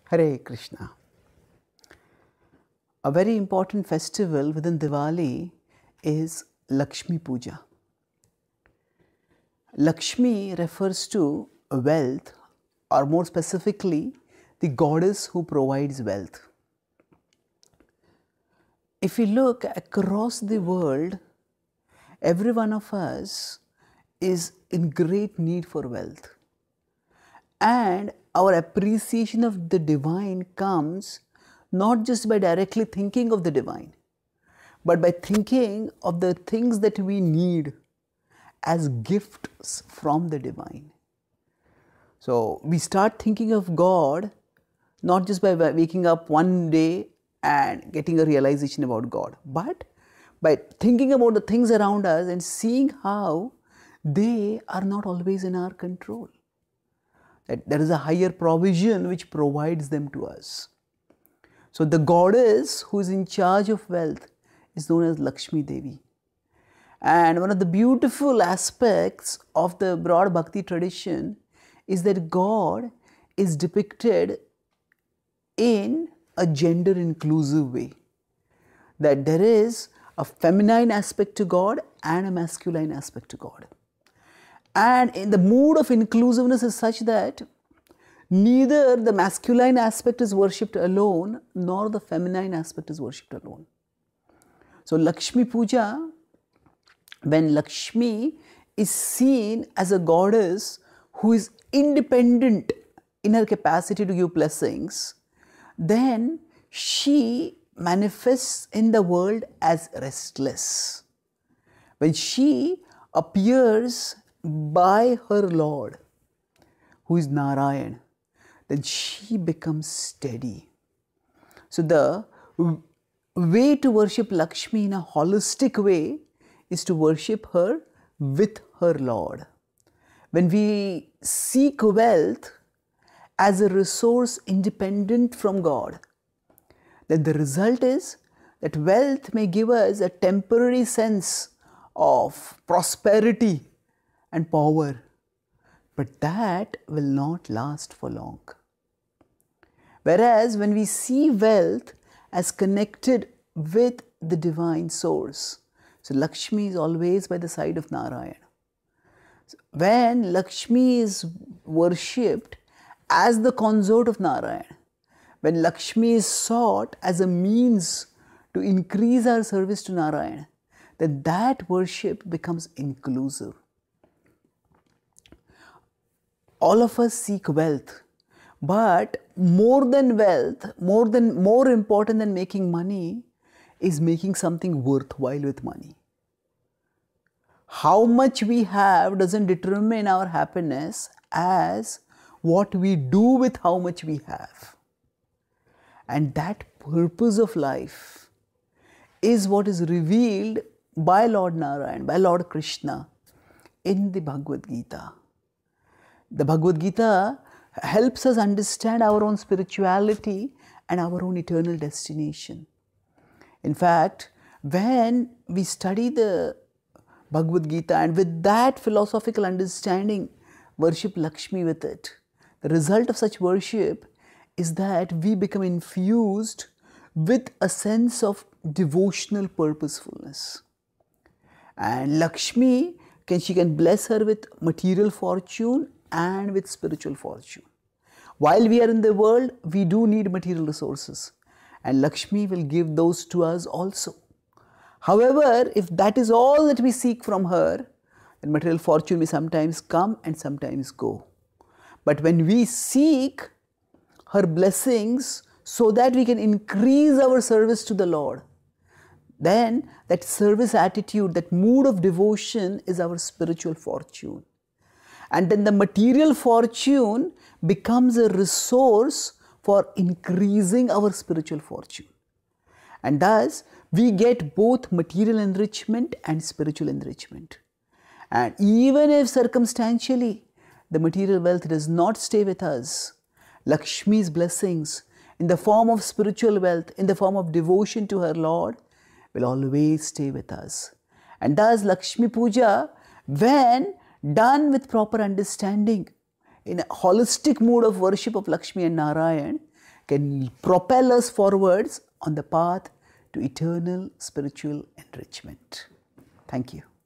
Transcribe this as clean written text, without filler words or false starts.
Hare Krishna. A very important festival within Diwali is Lakshmi Puja. Lakshmi refers to wealth, or more specifically, the goddess who provides wealth. If we look across the world, every one of us is in great need for wealth. And our appreciation of the divine comes not just by directly thinking of the divine, but by thinking of the things that we need as gifts from the divine. So we start thinking of God not just by waking up one day and getting a realization about God, but by thinking about the things around us and seeing how they are not always in our control. That there is a higher provision which provides them to us. So the goddess who is in charge of wealth is known as Lakshmi Devi. And one of the beautiful aspects of the broad bhakti tradition is that God is depicted in a gender inclusive way. That there is a feminine aspect to God and a masculine aspect to God. And in the mood of inclusiveness is such that neither the masculine aspect is worshipped alone, nor the feminine aspect is worshipped alone. So Lakshmi Puja, when Lakshmi is seen as a goddess who is independent in her capacity to give blessings, then she manifests in the world as restless. When she appears by her Lord, who is Narayan, then she becomes steady. So the way to worship Lakshmi in a holistic way is to worship her with her Lord. When we seek wealth as a resource independent from God, then the result is that wealth may give us a temporary sense of prosperity and power, but that will not last for long. Whereas when we see wealth as connected with the divine source, so Lakshmi is always by the side of Narayan. So when Lakshmi is worshipped as the consort of Narayan, when Lakshmi is sought as a means to increase our service to Narayan, then that worship becomes inclusive. All of us seek wealth, but more than wealth, more important than making money is making something worthwhile with money. How much we have doesn't determine our happiness as what we do with how much we have. And that purpose of life is what is revealed by Lord Narayan, by Lord Krishna in the Bhagavad Gita. The Bhagavad Gita helps us understand our own spirituality and our own eternal destination. In fact, when we study the Bhagavad Gita and with that philosophical understanding worship Lakshmi with it, the result of such worship is that we become infused with a sense of devotional purposefulness. And Lakshmi, she can bless her with material fortune and with spiritual fortune. While we are in the world, we do need material resources, and Lakshmi will give those to us also. However, if that is all that we seek from her, then material fortune may sometimes come and sometimes go. But when we seek her blessings so that we can increase our service to the Lord, then that service attitude, that mood of devotion is our spiritual fortune. And then the material fortune becomes a resource for increasing our spiritual fortune. And thus, we get both material enrichment and spiritual enrichment. And even if circumstantially the material wealth does not stay with us, Lakshmi's blessings in the form of spiritual wealth, in the form of devotion to her Lord, will always stay with us. And thus Lakshmi Puja, when done with proper understanding, in a holistic mood of worship of Lakshmi and Narayan, can propel us forwards on the path to eternal spiritual enrichment. Thank you.